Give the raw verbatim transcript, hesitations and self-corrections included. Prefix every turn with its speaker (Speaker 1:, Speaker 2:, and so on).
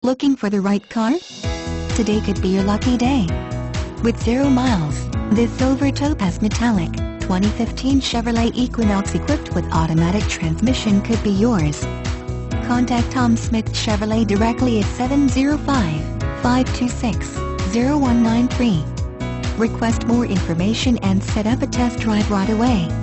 Speaker 1: Looking for the right car? Today could be your lucky day. With zero miles, this Silver Topaz Metallic, twenty fifteen Chevrolet Equinox equipped with automatic transmission could be yours. Contact Tom Smith Chevrolet directly at seven zero five, five two six, zero one nine three. Request more information and set up a test drive right away.